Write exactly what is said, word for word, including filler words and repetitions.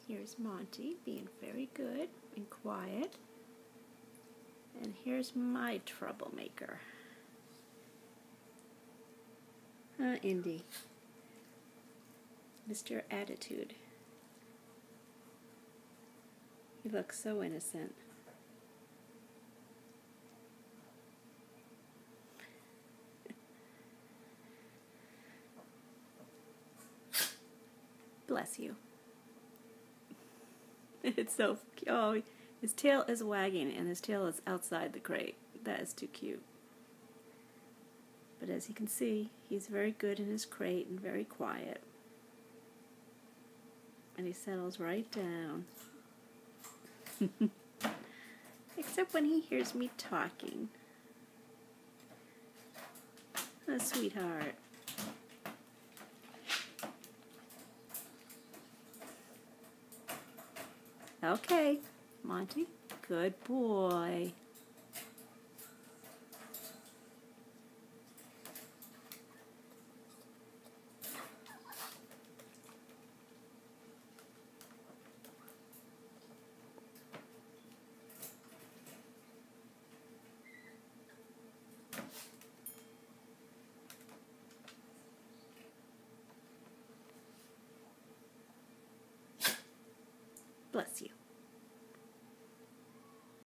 Here's Monty being very good and quiet. And here's my troublemaker. Uh, Indy. Mister Attitude. He looks so innocent. Bless you. It's so cute. Oh, his tail is wagging and his tail is outside the crate. That is too cute. But as you can see, he's very good in his crate and very quiet. And he settles right down. Except when he hears me talking. Oh, sweetheart. Okay, Monty, good boy. Bless you.